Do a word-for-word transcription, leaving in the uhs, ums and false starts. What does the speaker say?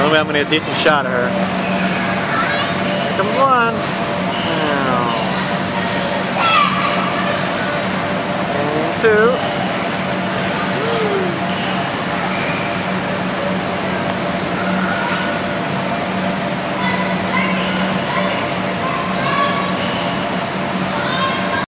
Only I'm gonna get a decent shot of her. Here comes one. And two.